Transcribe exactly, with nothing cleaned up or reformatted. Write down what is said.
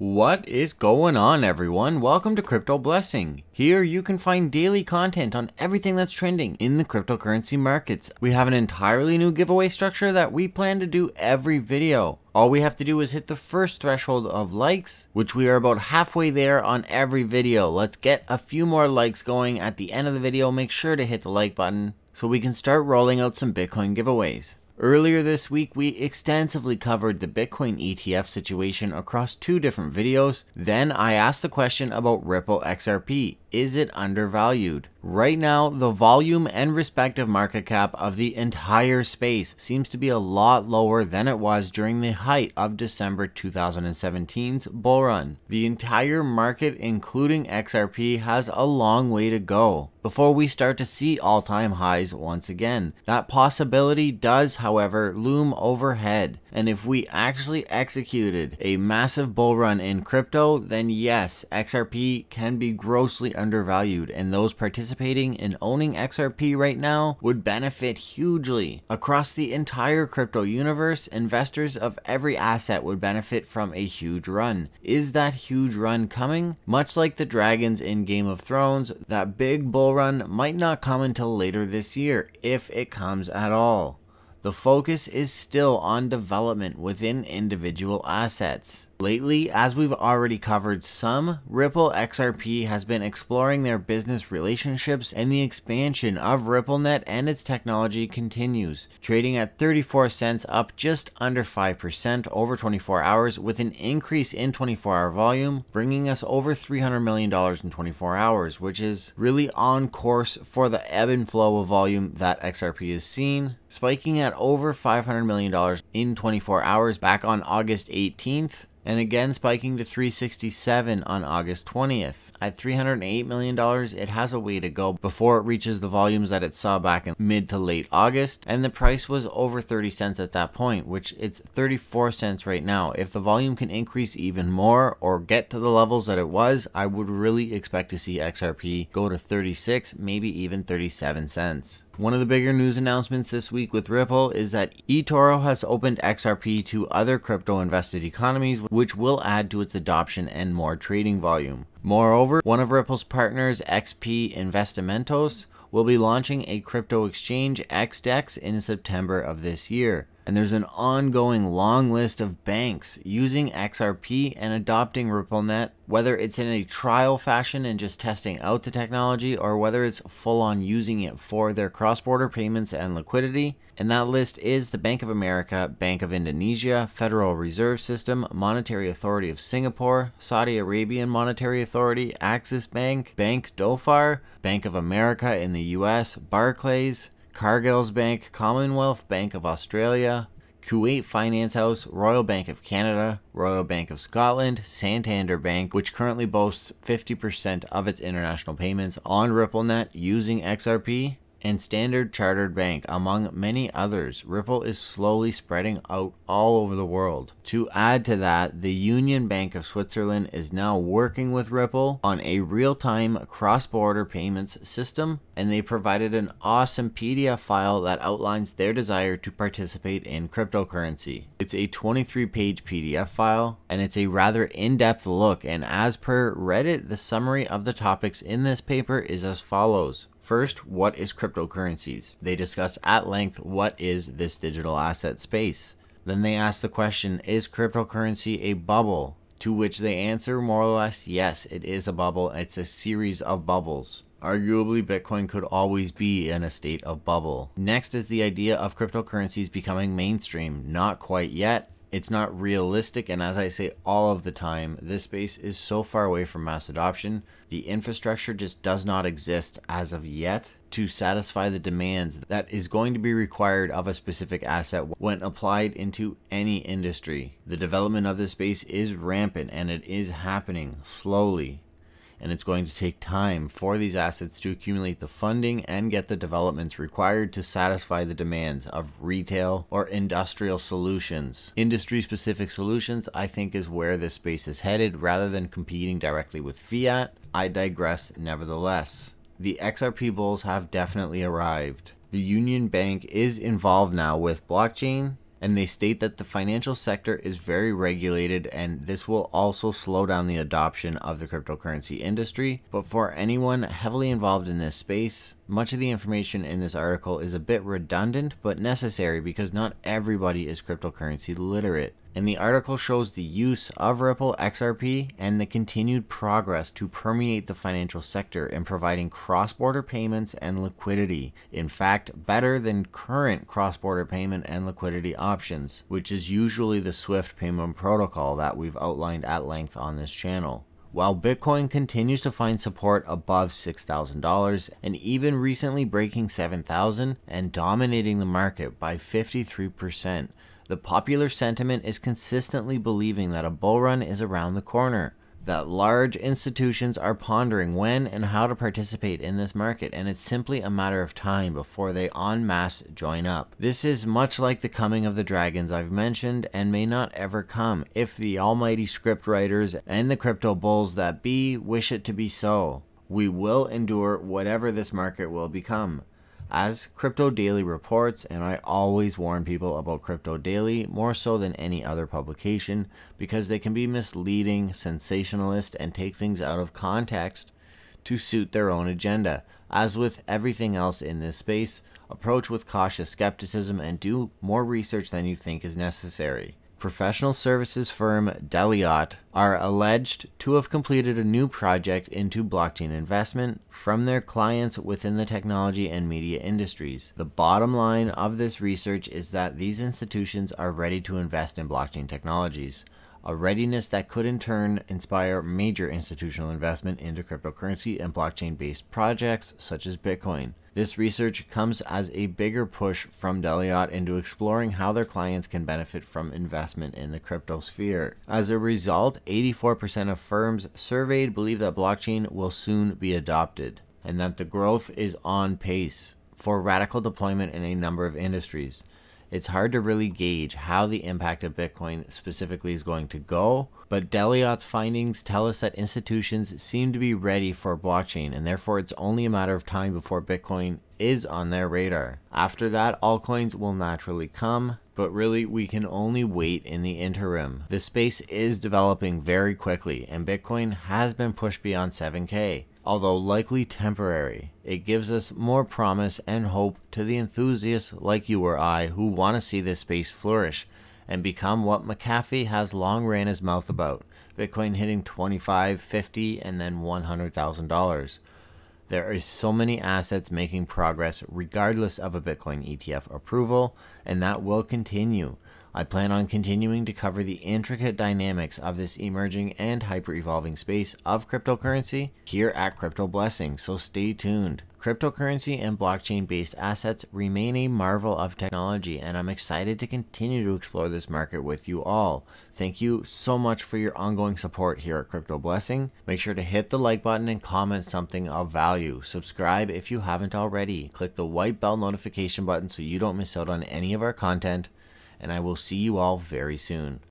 What is going on, everyone? Welcome to Crypto Blessing. Here you can find daily content on everything that's trending in the cryptocurrency markets. We have an entirely new giveaway structure that we plan to do every video. All we have to do is hit the first threshold of likes, which we are about halfway there on every video. Let's get a few more likes going at the end of the video. Make sure to hit the like button so we can start rolling out some Bitcoin giveaways. Earlier this week, we extensively covered the Bitcoin E T F situation across two different videos. Then I asked the question about Ripple X R P. Is it undervalued? Right now, the volume and respective market cap of the entire space seems to be a lot lower than it was during the height of December two thousand seventeen's bull run. The entire market, including X R P, has a long way to go before we start to see all-time highs once again. That possibility does, however, loom overhead. And if we actually executed a massive bull run in crypto, then yes, X R P can be grossly undervalued, and those participating in owning X R P right now would benefit hugely. Across the entire crypto universe, investors of every asset would benefit from a huge run. Is that huge run coming? Much like the dragons in Game of Thrones, that big bull run might not come until later this year, if it comes at all. The focus is still on development within individual assets. Lately, as we've already covered some, Ripple X R P has been exploring their business relationships, and the expansion of RippleNet and its technology continues, trading at thirty-four cents, up just under five percent over twenty-four hours, with an increase in twenty-four hour volume, bringing us over three hundred million dollars in twenty-four hours, which is really on course for the ebb and flow of volume that X R P has seen, spiking at over five hundred million dollars in twenty-four hours back on August eighteenth. And again spiking to three sixty-seven on August twentieth. At three hundred eight million dollars, it has a way to go before it reaches the volumes that it saw back in mid to late August, and the price was over thirty cents at that point, which it's thirty-four cents right now. If the volume can increase even more or get to the levels that it was, I would really expect to see X R P go to thirty-six, maybe even thirty-seven cents. One of the bigger news announcements this week with Ripple is that eToro has opened X R P to other crypto invested economies, which will add to its adoption and more trading volume. Moreover, one of Ripple's partners, X P Investimentos, will be launching a crypto exchange, X D E X, in September of this year. And there's an ongoing long list of banks using X R P and adopting RippleNet, whether it's in a trial fashion and just testing out the technology, or whether it's full on using it for their cross-border payments and liquidity. And that list is the Bank of America, Bank of Indonesia, Federal Reserve System, Monetary Authority of Singapore, Saudi Arabian Monetary Authority, Axis Bank, Bank Dhofar, Bank of America in the U S, Barclays, Cargill's Bank, Commonwealth Bank of Australia, Kuwait Finance House, Royal Bank of Canada, Royal Bank of Scotland, Santander Bank, which currently boasts fifty percent of its international payments on RippleNet using X R P, and Standard Chartered Bank, among many others. Ripple is slowly spreading out all over the world. To add to that, the Union Bank of Switzerland is now working with Ripple on a real-time cross-border payments system, and they provided an awesome P D F file that outlines their desire to participate in cryptocurrency. It's a twenty-three page P D F file, and it's a rather in-depth look, and as per Reddit, the summary of the topics in this paper is as follows. First, what is cryptocurrencies? They discuss at length what is this digital asset space. Then they ask the question, is cryptocurrency a bubble? To which they answer more or less, yes, it is a bubble. It's a series of bubbles. Arguably, Bitcoin could always be in a state of bubble. Next is the idea of cryptocurrencies becoming mainstream. Not quite yet. It's not realistic, and as I say all of the time, this space is so far away from mass adoption. The infrastructure just does not exist as of yet to satisfy the demands that is going to be required of a specific asset when applied into any industry. The development of this space is rampant, and it is happening slowly. And it's going to take time for these assets to accumulate the funding and get the developments required to satisfy the demands of retail or industrial solutions. Industry-specific solutions, I think, is where this space is headed, rather than competing directly with fiat. I digress nevertheless. The X R P bulls have definitely arrived. The Union Bank is involved now with blockchain, And they state that the financial sector is very regulated, and this will also slow down the adoption of the cryptocurrency industry. But for anyone heavily involved in this space, much of the information in this article is a bit redundant but necessary because not everybody is cryptocurrency literate. And the article shows the use of Ripple X R P and the continued progress to permeate the financial sector in providing cross-border payments and liquidity. In fact, better than current cross-border payment and liquidity options, which is usually the SWIFT payment protocol that we've outlined at length on this channel. While Bitcoin continues to find support above six thousand dollars and even recently breaking seven thousand dollars and dominating the market by fifty-three percent, the popular sentiment is consistently believing that a bull run is around the corner, that large institutions are pondering when and how to participate in this market, and it's simply a matter of time before they en masse join up. This is much like the coming of the dragons I've mentioned and may not ever come if the almighty script writers and the crypto bulls that be wish it to be so. We will endure whatever this market will become. As Crypto Daily reports, and I always warn people about Crypto Daily more so than any other publication because they can be misleading, sensationalist, and take things out of context to suit their own agenda. As with everything else in this space, approach with cautious skepticism and do more research than you think is necessary. Professional services firm Zilliqa are alleged to have completed a new project into blockchain investment from their clients within the technology and media industries. The bottom line of this research is that these institutions are ready to invest in blockchain technologies, a readiness that could in turn inspire major institutional investment into cryptocurrency and blockchain-based projects such as Bitcoin. This research comes as a bigger push from Zilliqa into exploring how their clients can benefit from investment in the crypto sphere. As a result, eighty-four percent of firms surveyed believe that blockchain will soon be adopted, and that the growth is on pace for radical deployment in a number of industries. It's hard to really gauge how the impact of Bitcoin specifically is going to go, but Zilliqa's findings tell us that institutions seem to be ready for blockchain, and therefore it's only a matter of time before Bitcoin is on their radar. After that, altcoins will naturally come, but really we can only wait in the interim. The space is developing very quickly, and Bitcoin has been pushed beyond seven K. Although likely temporary, it gives us more promise and hope to the enthusiasts like you or I who want to see this space flourish and become what McAfee has long ran his mouth about, Bitcoin hitting twenty-five, fifty, and then one hundred thousand dollars. There is so many assets making progress regardless of a Bitcoin E T F approval, and that will continue. I plan on continuing to cover the intricate dynamics of this emerging and hyper-evolving space of cryptocurrency here at Crypto Blessing, so stay tuned. Cryptocurrency and blockchain-based assets remain a marvel of technology, and I'm excited to continue to explore this market with you all. Thank you so much for your ongoing support here at Crypto Blessing. Make sure to hit the like button and comment something of value. Subscribe if you haven't already. Click the white bell notification button so you don't miss out on any of our content. And I will see you all very soon.